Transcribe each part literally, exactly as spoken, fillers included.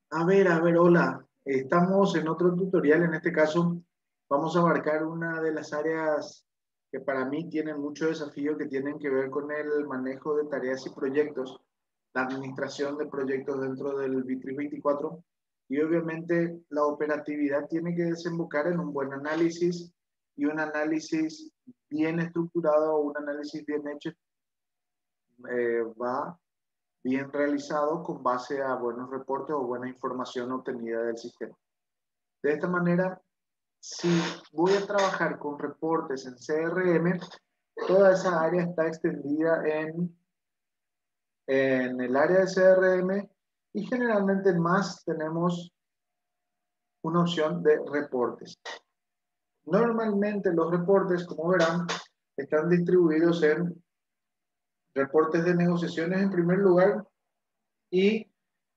A ver, a ver, hola. Estamos en otro tutorial. En este caso, vamos a abarcar una de las áreas que para mí tienen mucho desafío, que tienen que ver con el manejo de tareas y proyectos, la administración de proyectos dentro del Bitrix veinticuatro. Y obviamente la operatividad tiene que desembocar en un buen análisis y un análisis bien estructurado, un análisis bien hecho, eh, va bien realizado con base a buenos reportes o buena información obtenida del sistema. De esta manera, si voy a trabajar con reportes en C R M, toda esa área está extendida en, en el área de C R M y generalmente más tenemos una opción de reportes. Normalmente los reportes, como verán, están distribuidos en reportes de negociaciones en primer lugar y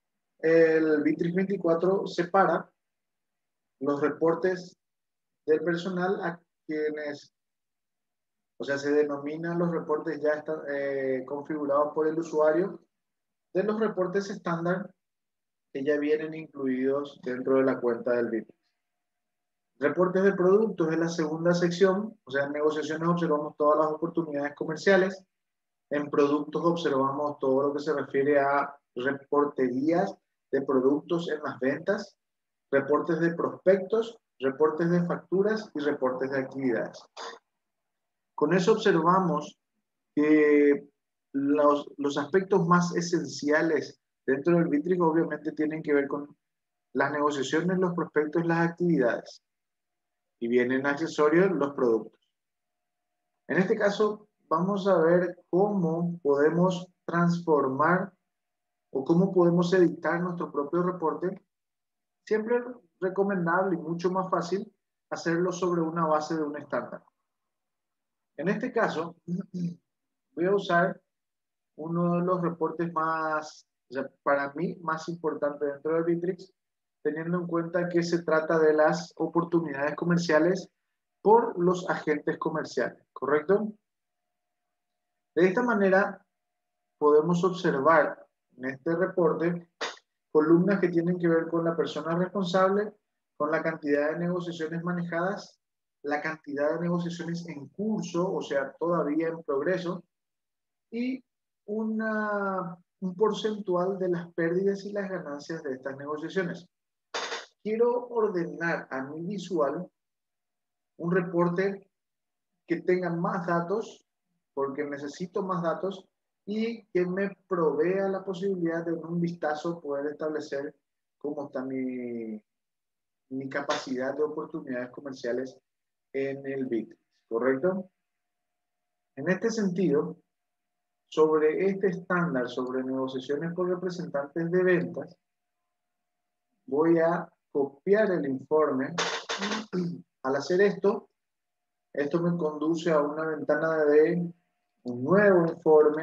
el Bitrix veinticuatro separa los reportes del personal a quienes, o sea, se denominan los reportes ya están eh, configurados por el usuario, de los reportes estándar que ya vienen incluidos dentro de la cuenta del Bitrix. Reportes de productos es la segunda sección, o sea, en negociaciones observamos todas las oportunidades comerciales, en productos observamos todo lo que se refiere a reporterías de productos en las ventas, reportes de prospectos, reportes de facturas y reportes de actividades. Con eso observamos que los, los aspectos más esenciales dentro del Bitrix obviamente tienen que ver con las negociaciones, los prospectos y las actividades. Y vienen accesorios los productos. En este caso, vamos a ver cómo podemos transformar o cómo podemos editar nuestro propio reporte. Siempre es recomendable y mucho más fácil hacerlo sobre una base de un estándar. En este caso, voy a usar uno de los reportes más, o sea, para mí, más importantes dentro de Bitrix, teniendo en cuenta que se trata de las oportunidades comerciales por los agentes comerciales, ¿correcto? De esta manera, podemos observar en este reporte columnas que tienen que ver con la persona responsable, con la cantidad de negociaciones manejadas, la cantidad de negociaciones en curso, o sea, todavía en progreso, y una, un porcentual de las pérdidas y las ganancias de estas negociaciones. Quiero ordenar a mi visual un reporte que tenga más datos, porque necesito más datos, y que me provea la posibilidad de en un vistazo poder establecer cómo está mi, mi capacidad de oportunidades comerciales en el Bitrix, ¿correcto? En este sentido, sobre este estándar sobre negociaciones por representantes de ventas, voy a copiar el informe. Al hacer esto, esto me conduce a una ventana de un nuevo informe,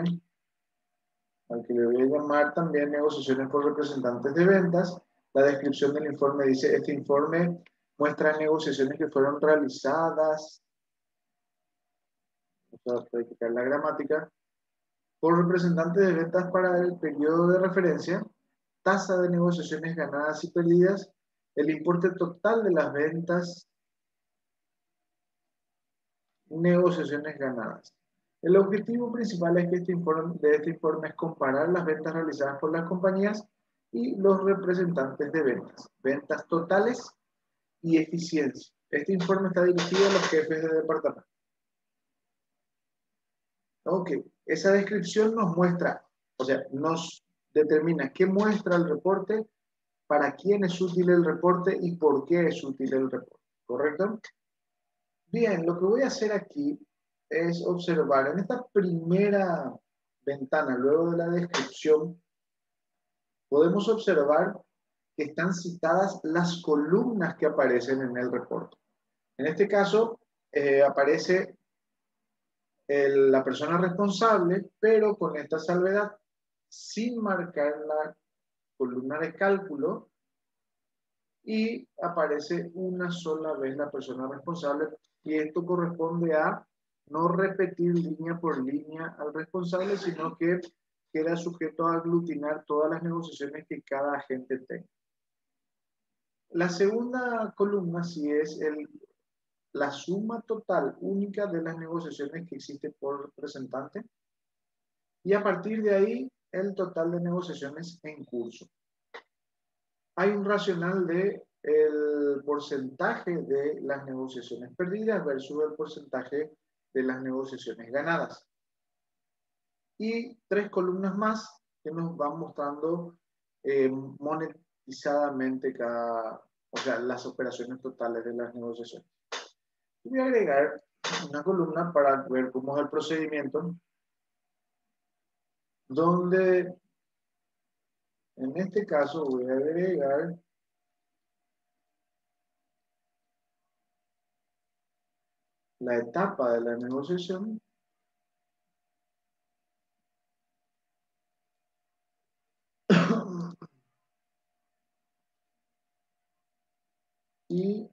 al que le voy a llamar también negociaciones por representantes de ventas. La descripción del informe dice, este informe muestra negociaciones que fueron realizadas, vamos a practicar la gramática, por representantes de ventas para el periodo de referencia, tasa de negociaciones ganadas y perdidas, el importe total de las ventas, negociaciones ganadas. El objetivo principal es que este informe, de este informe es comparar las ventas realizadas por las compañías y los representantes de ventas, ventas totales y eficiencia. Este informe está dirigido a los jefes de departamento. Ok, esa descripción nos muestra, o sea, nos determina qué muestra el reporte, para quién es útil el reporte y por qué es útil el reporte, ¿correcto? Bien, lo que voy a hacer aquí es observar en esta primera ventana, luego de la descripción, podemos observar que están citadas las columnas que aparecen en el reporte. En este caso, eh, aparece el, la persona responsable, pero con esta salvedad, sin marcar la columna de cálculo, y aparece una sola vez la persona responsable, y esto corresponde a no repetir línea por línea al responsable, sino que queda sujeto a aglutinar todas las negociaciones que cada agente tenga. La segunda columna sí es el, la suma total única de las negociaciones que existe por representante. Y a partir de ahí, el total de negociaciones en curso. Hay un racional de el porcentaje de las negociaciones perdidas versus el porcentaje de las negociaciones ganadas. Y tres columnas más que nos van mostrando eh, monetizadamente cada, o sea, las operaciones totales de las negociaciones. Voy a agregar una columna para ver cómo es el procedimiento, donde en este caso voy a agregar la etapa de la negociación y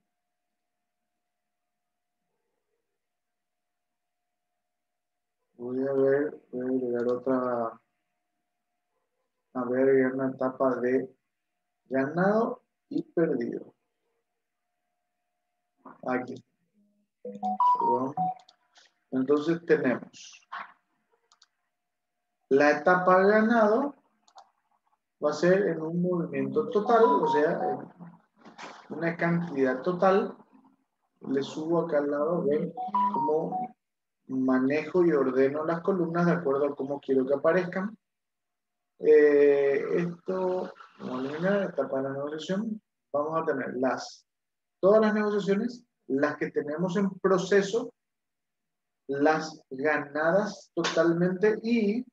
voy a ver, voy a agregar otra, a ver, una etapa de ganado y perdido. Aquí. Perdón. Entonces tenemos la etapa ganado va a ser en un movimiento total, o sea, en una cantidad total. Le subo acá al lado de cómo manejo y ordeno las columnas de acuerdo a cómo quiero que aparezcan. Eh, esto, vamos a eliminar etapa de la negociación. Vamos a tener las, todas las negociaciones, las que tenemos en proceso, las ganadas totalmente y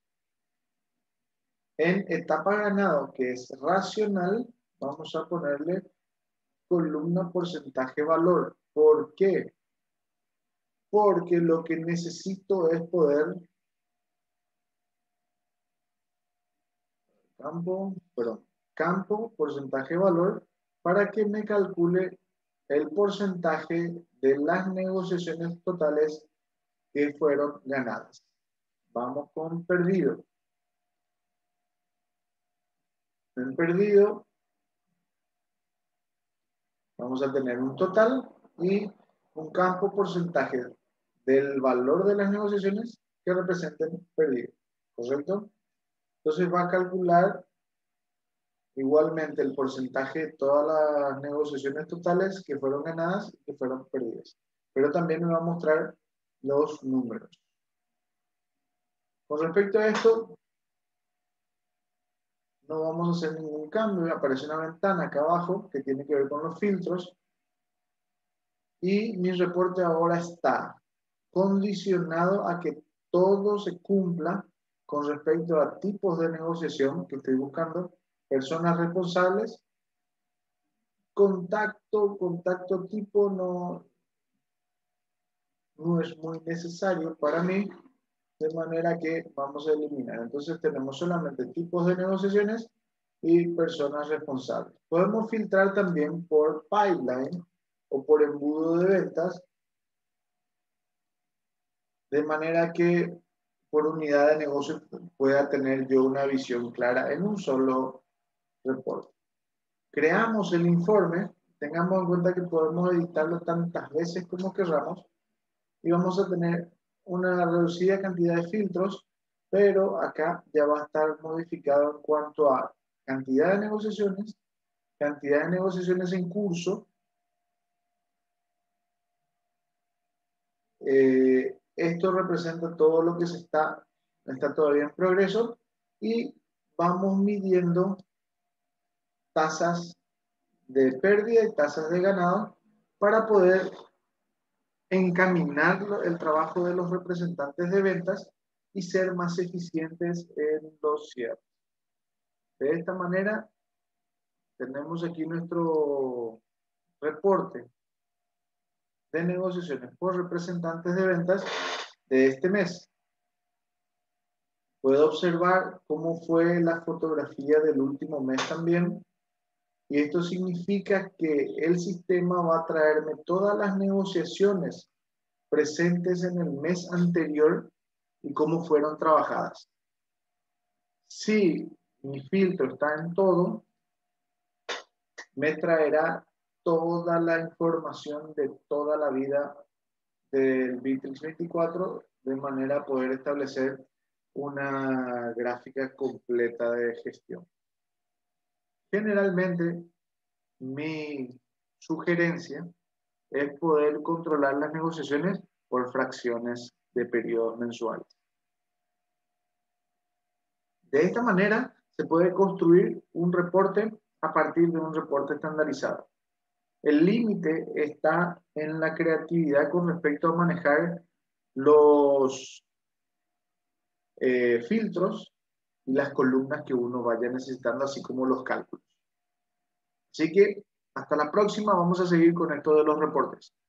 en etapa ganado, que es racional, vamos a ponerle columna porcentaje valor. ¿Por qué? Porque lo que necesito es poder campo, perdón, campo porcentaje valor para que me calcule el porcentaje de las negociaciones totales que fueron ganadas. Vamos con perdido. En perdido vamos a tener un total y un campo porcentaje del valor de las negociaciones que representen perdido, ¿correcto? Entonces va a calcular igualmente el porcentaje de todas las negociaciones totales que fueron ganadas y que fueron perdidas. Pero también me va a mostrar los números. Con respecto a esto, no vamos a hacer ningún cambio. Aparece una ventana acá abajo que tiene que ver con los filtros. Y mi reporte ahora está condicionado a que todo se cumpla con respecto a tipos de negociación que estoy buscando, personas responsables, contacto, contacto tipo no, no es muy necesario para mí, de manera que vamos a eliminar. Entonces tenemos solamente tipos de negociaciones y personas responsables. Podemos filtrar también por pipeline o por embudo de ventas, de manera que por unidad de negocio pueda tener yo una visión clara en un solo reporte. Creamos el informe, tengamos en cuenta que podemos editarlo tantas veces como queramos y vamos a tener una reducida cantidad de filtros, pero acá ya va a estar modificado en cuanto a cantidad de negociaciones, cantidad de negociaciones en curso, eh, esto representa todo lo que se está, está todavía en progreso y vamos midiendo tasas de pérdida y tasas de ganado para poder encaminar el trabajo de los representantes de ventas y ser más eficientes en los cierres. De esta manera, tenemos aquí nuestro reporte de negociaciones por representantes de ventas de este mes. Puedo observar cómo fue la fotografía del último mes también. Y esto significa que el sistema va a traerme todas las negociaciones presentes en el mes anterior y cómo fueron trabajadas. Si mi filtro está en todo, me traerá toda la información de toda la vida del Bittrex veinticuatro de manera a poder establecer una gráfica completa de gestión. Generalmente, mi sugerencia es poder controlar las negociaciones por fracciones de periodos mensuales. De esta manera, se puede construir un reporte a partir de un reporte estandarizado. El límite está en la creatividad con respecto a manejar los eh, filtros y las columnas que uno vaya necesitando, así como los cálculos. Así que hasta la próxima, vamos a seguir con esto de los reportes.